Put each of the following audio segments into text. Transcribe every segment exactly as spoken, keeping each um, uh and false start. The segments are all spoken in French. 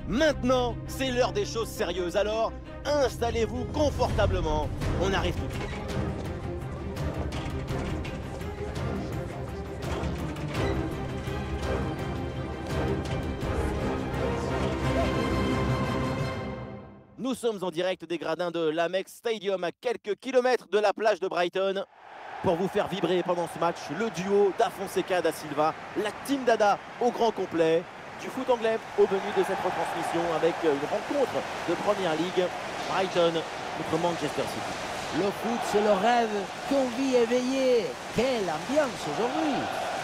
Maintenant, c'est l'heure des choses sérieuses, alors installez-vous confortablement. On arrive tout de suite. Nous sommes en direct des gradins de l'Amex Stadium à quelques kilomètres de la plage de Brighton pour vous faire vibrer pendant ce match le duo da Fonseca da Silva, la Team Dada au grand complet, du foot anglais au menu de cette retransmission avec une rencontre de Première Ligue, Brighton contre Manchester City. Le foot, c'est le rêve qu'on vit éveillé. Quelle ambiance aujourd'hui!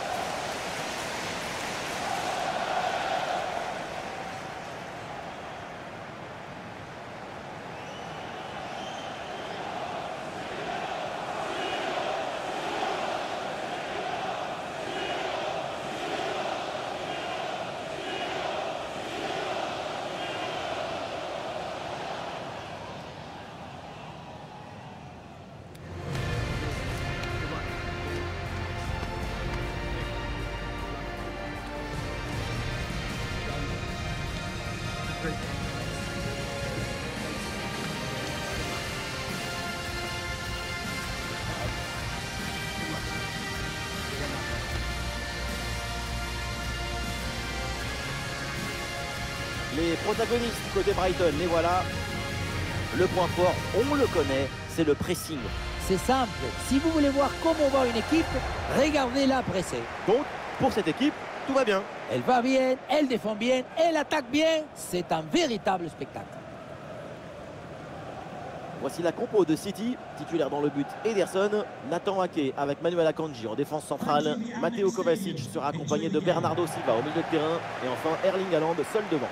Les protagonistes côté Brighton, les voilà. Le point fort, on le connaît, c'est le pressing. C'est simple, si vous voulez voir comment va une équipe, regardez-la presser. Donc, pour cette équipe, tout va bien. Elle va bien, elle défend bien, elle attaque bien. C'est un véritable spectacle. Voici la compo de City, titulaire dans le but Ederson, Nathan Ake avec Manuel Akanji en défense centrale, Matteo Kovacic sera accompagné de Bernardo Silva au milieu de terrain et enfin Erling Haaland seul devant.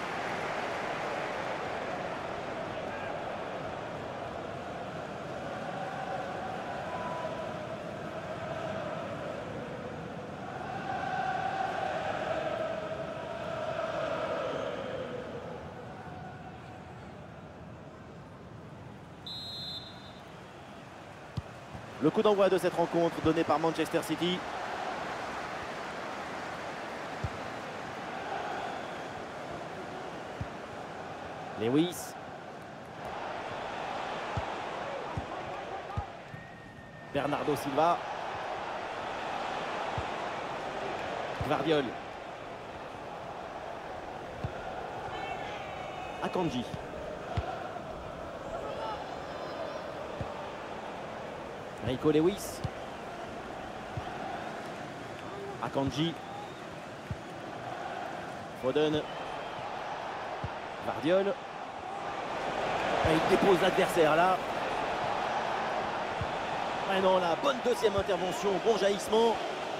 Le coup d'envoi de cette rencontre donné par Manchester City. Lewis. Bernardo Silva. Gvardiol. Akanji. Rico Lewis. Akanji. Foden. Gvardiol. Et il dépose l'adversaire là. Ah non, la bonne deuxième intervention, bon jaillissement.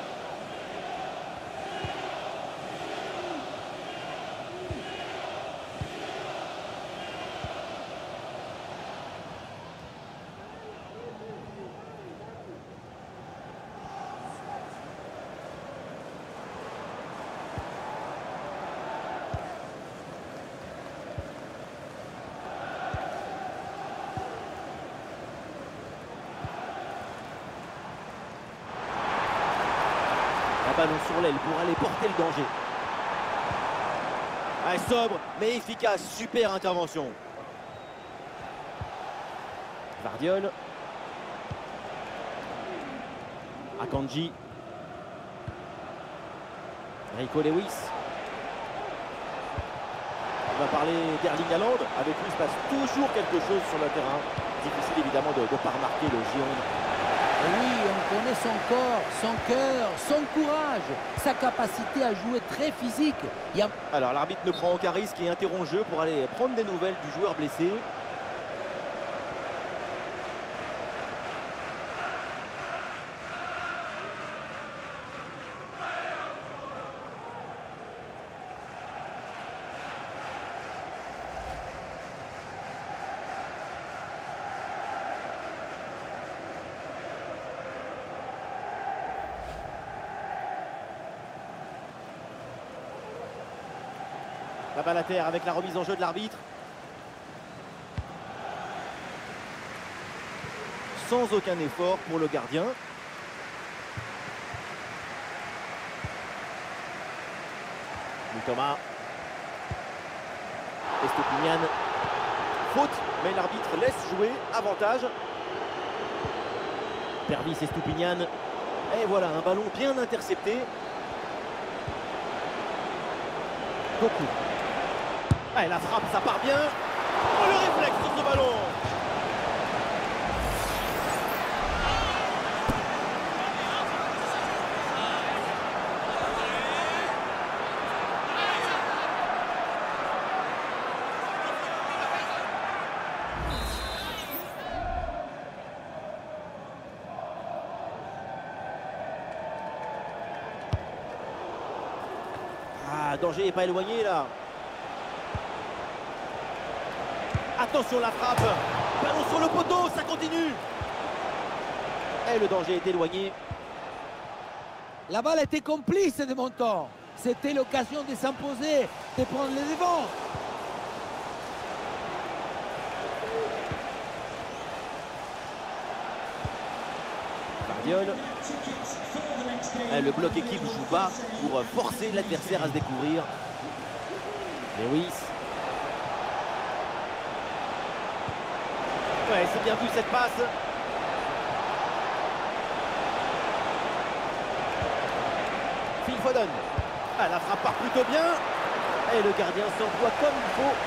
Ballon sur l'aile pour aller porter le danger. Ah, sobre mais efficace, super intervention. Gvardiol. Akanji. Rico Lewis. On va parler d'Erling Haaland. Avec lui, il se passe toujours quelque chose sur le terrain. Difficile évidemment de ne pas remarquer le Gironde. Oui, on connaît son corps, son cœur, son courage, sa capacité à jouer très physique. Il y a... Alors l'arbitre ne prend aucun risque et interrompt le jeu pour aller prendre des nouvelles du joueur blessé. La balle à terre avec la remise en jeu de l'arbitre. Sans aucun effort pour le gardien. Thomas. Estupiñán. Faute, mais l'arbitre laisse jouer. Avantage. Pervis Estupiñán. Et voilà, un ballon bien intercepté. Doku. Ah, et la frappe, ça part bien. Oh, le réflexe sur ce ballon. Ah, danger n'est pas éloigné là. Attention la frappe. Ballon sur le poteau, ça continue. Et le danger est éloigné. La balle était complice de Monton. C'était l'occasion de s'imposer, de prendre les devants. Guardiola. Le bloc équipe joue bas pour forcer l'adversaire à se découvrir. Lewis. Ouais, c'est bien vu cette passe. Phil Foden. Ah, la frappe part plutôt bien. Et le gardien s'emploie comme il faut.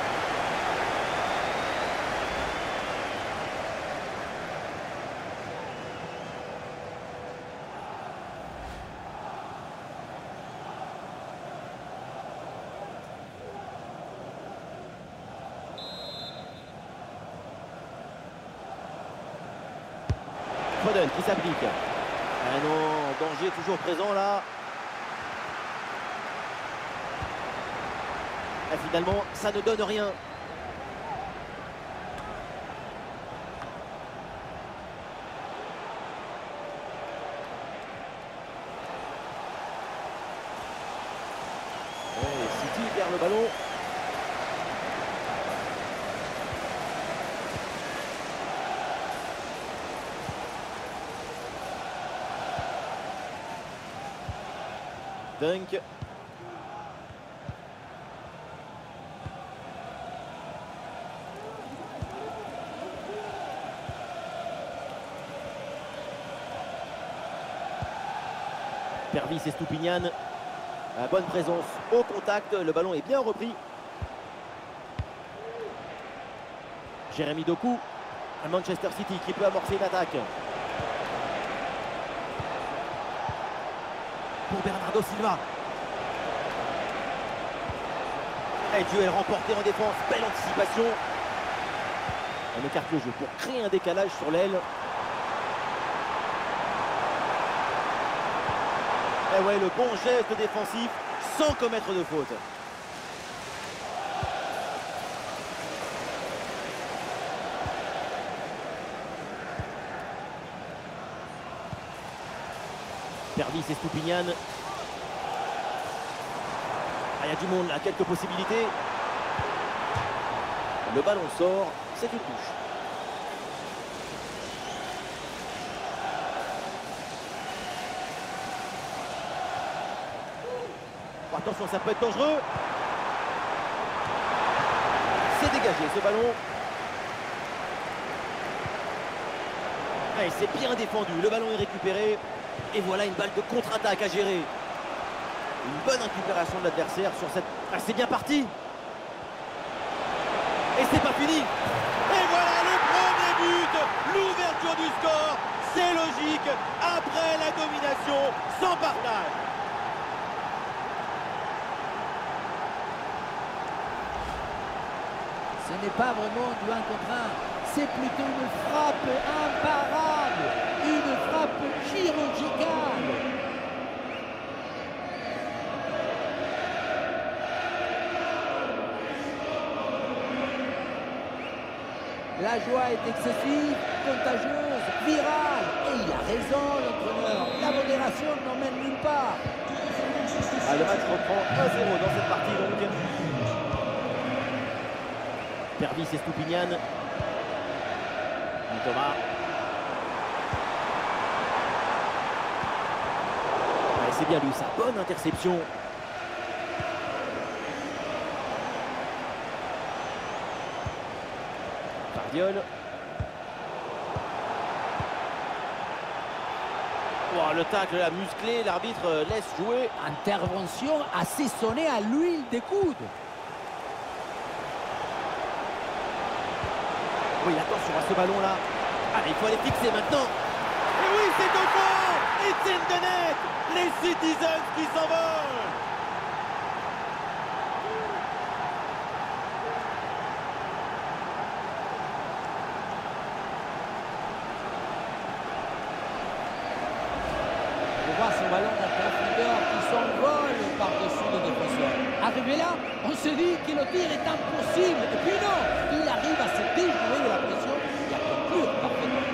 Foden qui s'applique. Ah non, danger toujours présent là. Et finalement, ça ne donne rien. Et City perd le ballon. Dunk. Pervis Estupiñán. La bonne présence au contact. Le ballon est bien repris. Jérémy Doku. À Manchester City qui peut amorcer une attaque. Pour Bernardo Silva. Et duel remporté en défense. Belle anticipation. On écarte le jeu pour créer un décalage sur l'aile. Et ouais, le bon geste défensif sans commettre de faute. Pervis Estupiñán. Ah, il y a du monde là, quelques possibilités. Le ballon sort, c'est une touche. Oh, attention, ça peut être dangereux. C'est dégagé ce ballon. Ah, et c'est bien défendu, le ballon est récupéré. Et voilà une balle de contre-attaque à gérer. Une bonne récupération de l'adversaire sur cette... Ah, c'est bien parti. Et c'est pas fini. Et voilà le premier but. L'ouverture du score. C'est logique. Après la domination sans partage. Ce n'est pas vraiment du un contre un. C'est plutôt une frappe imparable. Une frappe chirurgicale. La joie est excessive, contagieuse, virale. Et il a raison, l'entraîneur. La modération n'emmène nulle part. Ah, le match reprend un zéro dans cette partie donc. Pervis Estupiñán. Thomas. Ouais, c'est bien lui, sa bonne interception. Gvardiol. Oh, le tacle là, musclé, l'arbitre laisse jouer. Intervention assaisonnée à l'huile des coudes. Oui, attention à ce ballon-là. Allez, il faut aller fixer maintenant. Et oui, c'est au fond. It's in the net. Les Citizens qui s'envolent. On voit son ballon en profondeur qui s'envole par-dessus le défenseur. Arrivé là, on se dit que le tir est impossible. Et puis non, il arrive à se déjouer de la pression et à conclure parfaitement.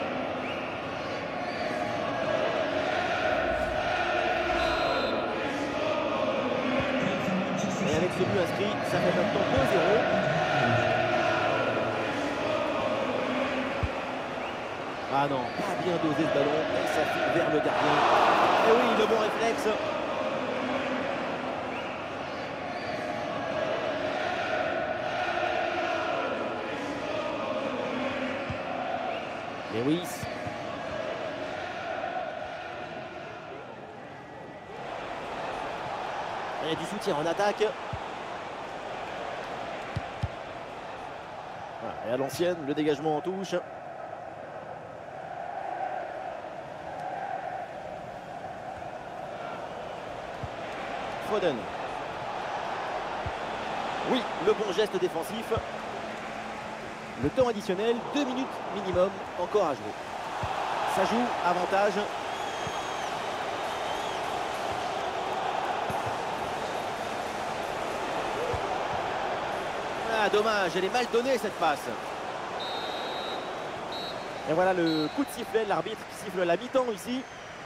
Et avec ce but inscrit, ça fait maintenant deux zéro. Ah non, pas bien dosé ce ballon, et ça file vers le gardien. Et oui, le bon réflexe. Lewis. Et du soutien en attaque. Voilà, et à l'ancienne, le dégagement en touche. Foden. Oui, le bon geste défensif. Le temps additionnel, deux minutes minimum encore à jouer. Ça joue, avantage. Ah, dommage, elle est mal donnée cette passe. Et voilà le coup de sifflet, l'arbitre qui siffle la mi-temps ici.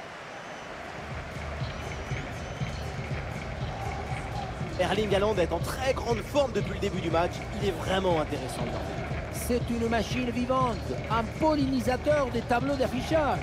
Erling Haaland est en très grande forme depuis le début du match. Il est vraiment intéressant. C'est une machine vivante, un pollinisateur des tableaux d'affichage.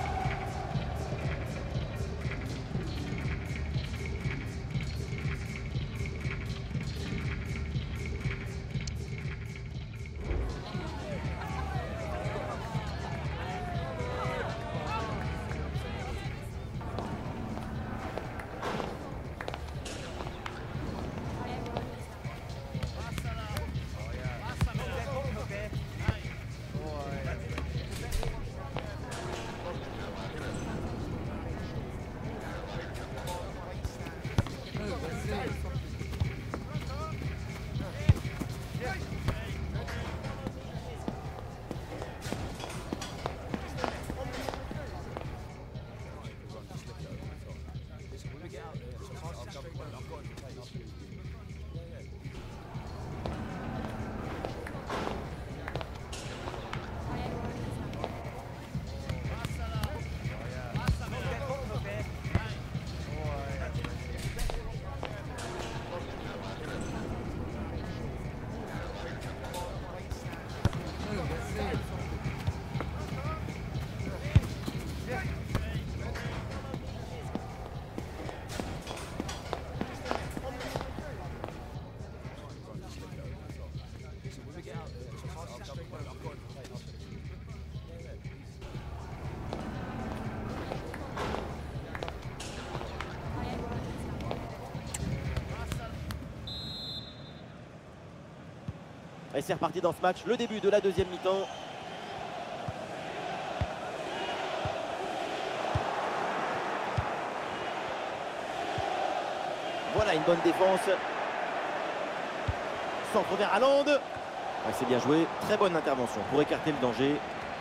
Et c'est reparti dans ce match, le début de la deuxième mi-temps. Voilà une bonne défense. Centre vers Haaland. Ouais, c'est bien joué, très bonne intervention pour écarter le danger.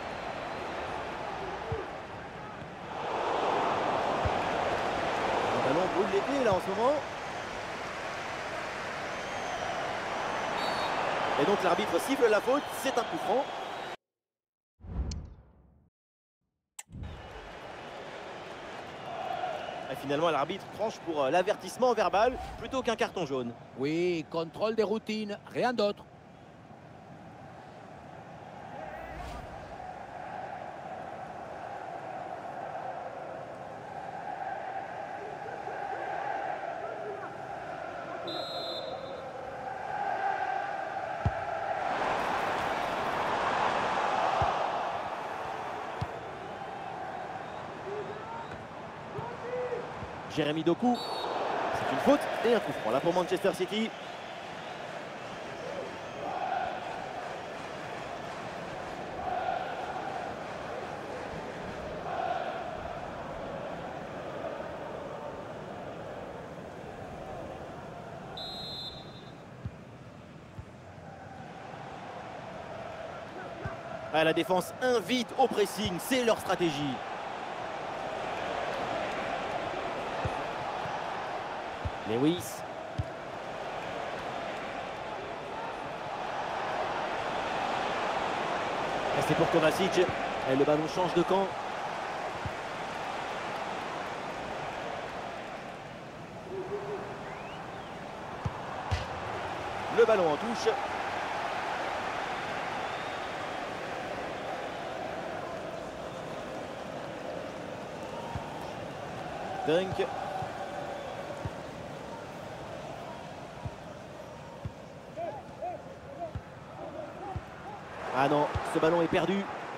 Le ballon brûle les pieds là en ce moment. Et donc l'arbitre siffle la faute, c'est un coup franc. Et finalement l'arbitre tranche pour l'avertissement verbal plutôt qu'un carton jaune. Oui, contrôle des routines, rien d'autre. Jérémy Doku. C'est une faute et un coup franc là pour Manchester City. Ah, la défense invite au pressing, c'est leur stratégie. Lewis. Et c'est pour Kovacic. Et le ballon change de camp. Le ballon en touche. Dunk. Ah non, ce ballon est perdu.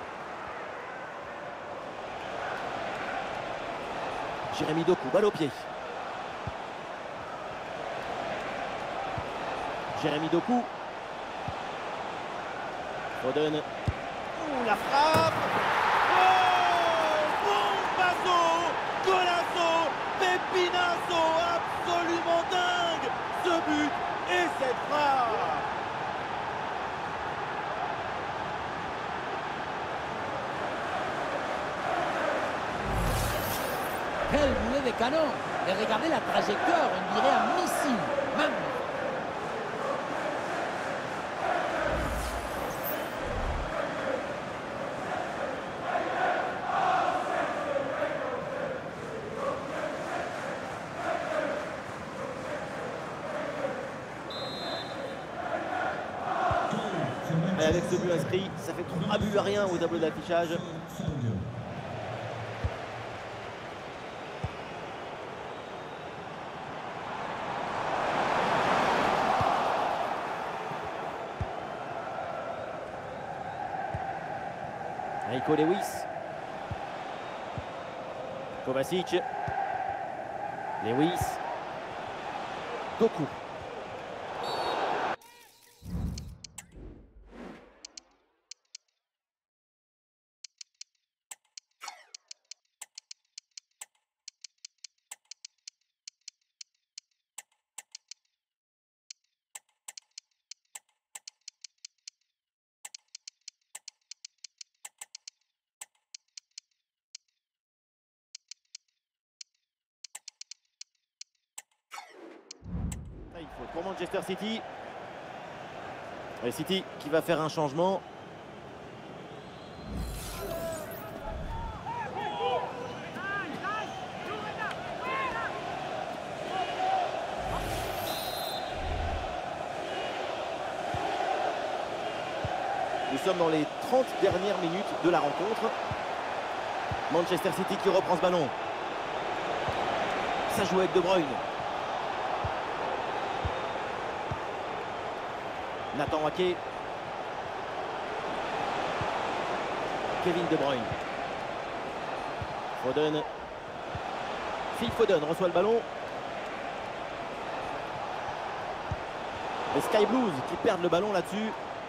Jérémy Doku, balle au pied. Jérémy Doku. Foden. Ouh, la frappe. Oh, bombazo, golazo, pepinazo, absolument dingue. Ce but et cette frappe. Quel boulet de canon! Et regardez la trajectoire, on dirait un missile. Même. Et avec ce but inscrit, ça fait trois buts à rien au tableau d'affichage. Nico Lewis. Kovacic. Lewis. Doku. Il faut pour Manchester City. Et City qui va faire un changement. Nous sommes dans les trente dernières minutes de la rencontre. Manchester City qui reprend ce ballon. Ça joue avec De Bruyne. Nathan Ake. Kevin De Bruyne. Foden. Phil Foden reçoit le ballon. Les Sky Blues qui perdent le ballon là-dessus.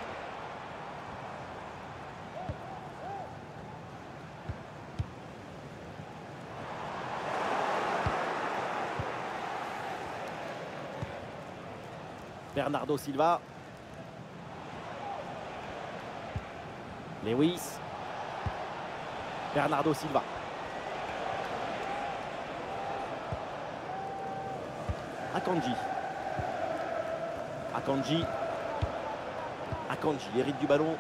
Bernardo Silva. Lewis. Bernardo Silva. Akanji. Akanji. Akanji hérite du ballon.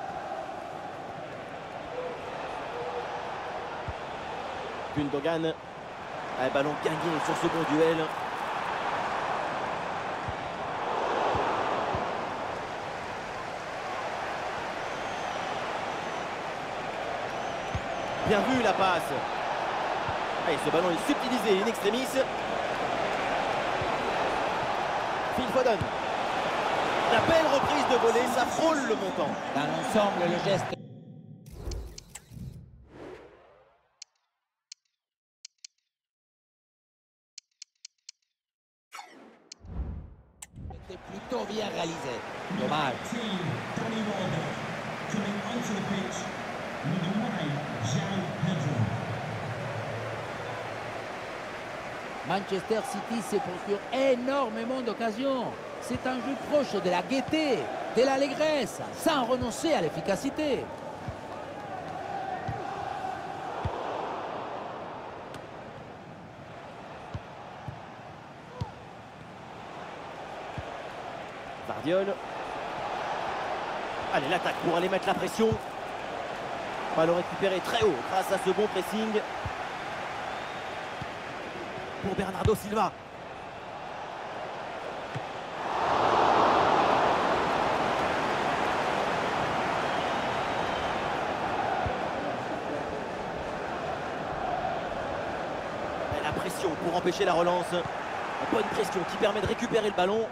Gundogan. Un ballon gagné sur ce bon duel. Bien vu la passe. Et ce ballon est subtilisé in extremis. Phil Foden. La belle reprise de volée, ça frôle le montant. Dans l'ensemble, le geste c'est plutôt bien réalisé. Dommage. Manchester City se procure énormément d'occasions. C'est un jeu proche de la gaieté, de l'allégresse, sans renoncer à l'efficacité. Vardiol. Allez, l'attaque pour aller mettre la pression. Ballon récupéré très haut grâce à ce bon pressing. Pour Bernardo Silva. Et la pression pour empêcher la relance. Une bonne pression qui permet de récupérer le ballon.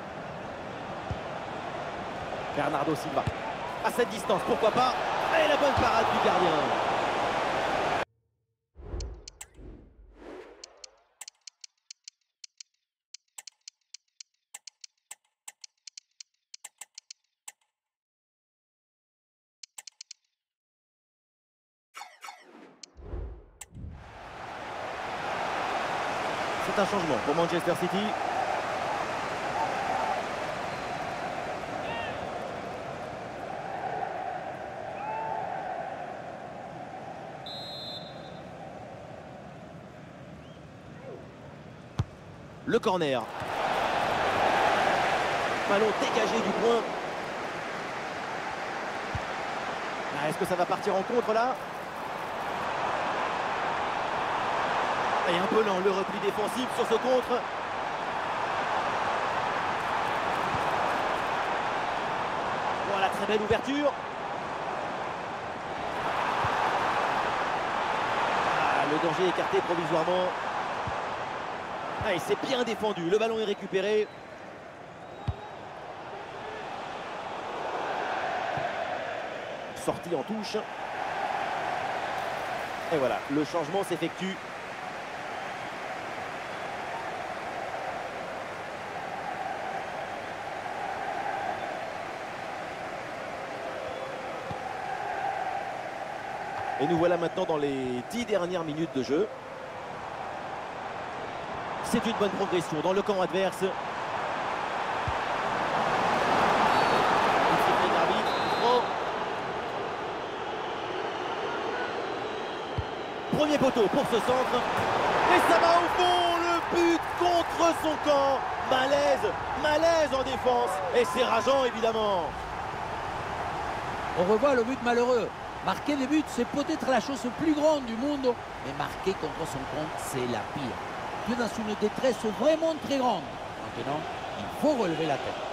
Bernardo Silva. À cette distance, pourquoi pas. Et la bonne parade du gardien. C'est un changement pour Manchester City. Le corner. Ballon dégagé du point. Est-ce que ça va partir en contre là? Et un peu lent le repli défensif sur ce contre. Voilà, très belle ouverture. Ah, le danger écarté provisoirement. Ah, et c'est bien défendu, le ballon est récupéré. Sortie en touche. Et voilà, le changement s'effectue. Et nous voilà maintenant dans les dix dernières minutes de jeu. C'est une bonne progression dans le camp adverse. Oh. Premier poteau pour ce centre. Et ça va au fond, le but contre son camp. Malaise, malaise en défense. Et c'est rageant évidemment. On revoit le but malheureux. Marquer des buts, c'est peut-être la chose plus grande du monde. Mais marquer contre son camp, c'est la pire. Tu es dans une détresse vraiment très grande. Maintenant, il faut relever la tête.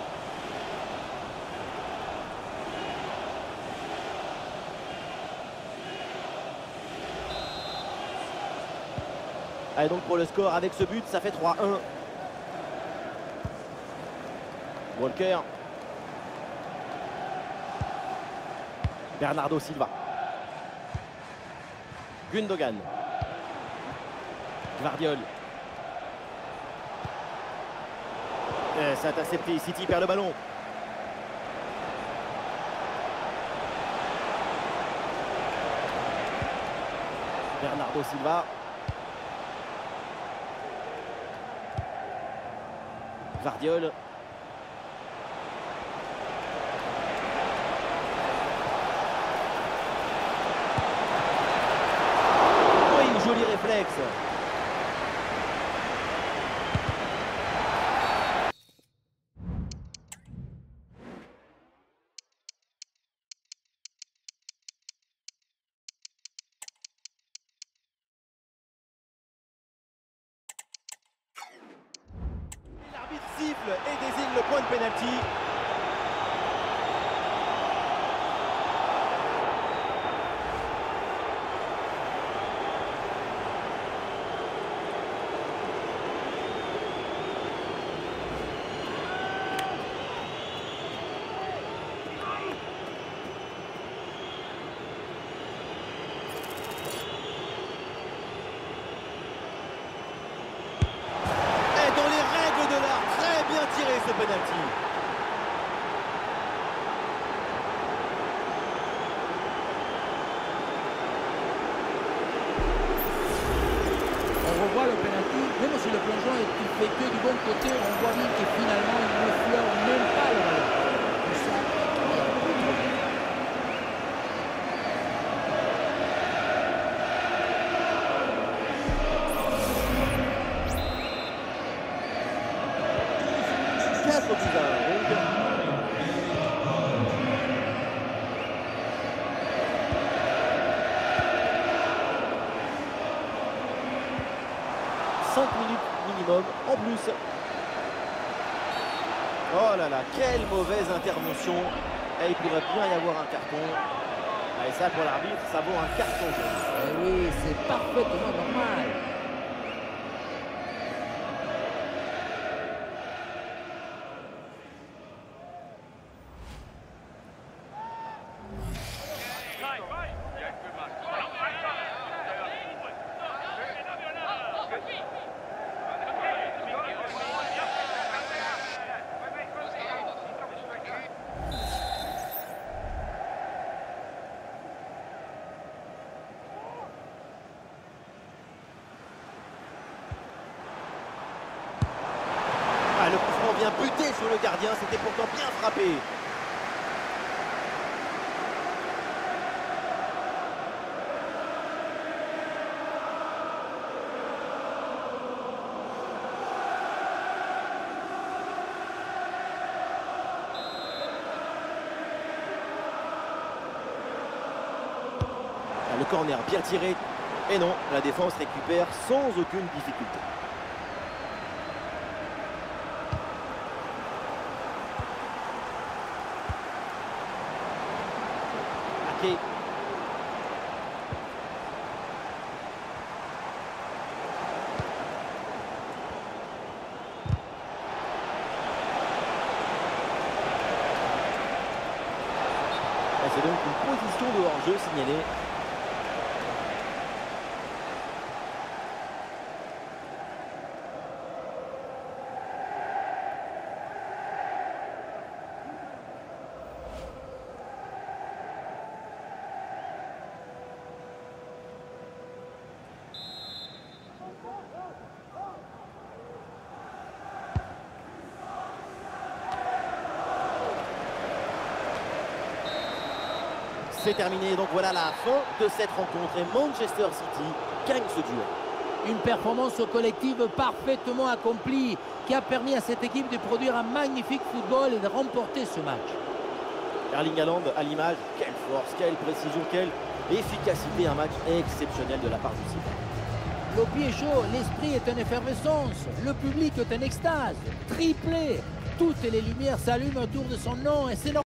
Allez, donc pour le score, avec ce but, ça fait trois un. Walker. Bernardo Silva. Gundogan. Vardiol. C'est intercepté, City perd le ballon. Bernardo Silva. Vardiol. Oui, joli réflexe. L'arbitre siffle et désigne le point de pénalty. ce penalty. On revoit le penalty, même si le plongeon est fait que du bon côté, on voit bien que finalement il ne fleure même pas le ballon. Et ça, il y a beaucoup trop bien. quatre buts à un, donc. cinq minutes minimum en plus. Oh là là, quelle mauvaise intervention. Et il pourrait bien y avoir un carton. Et ça, pour l'arbitre, ça vaut un carton jaune. Eh oui, c'est parfaitement normal. Ah, le coup franc vient buter sur le gardien, c'était pourtant bien frappé. Ah, le corner bien tiré. Et non, la défense récupère sans aucune difficulté. Ake. C'est donc une position de hors-jeu signalée. C'est terminé, donc voilà la fin de cette rencontre et Manchester City gagne ce duel. Une performance collective parfaitement accomplie qui a permis à cette équipe de produire un magnifique football et de remporter ce match. Erling Haaland à l'image, quelle force, quelle précision, quelle efficacité, un match exceptionnel de la part du City. Le pied chaud, l'esprit est en effervescence, le public est en extase, triplé, toutes les lumières s'allument autour de son nom et c'est normal.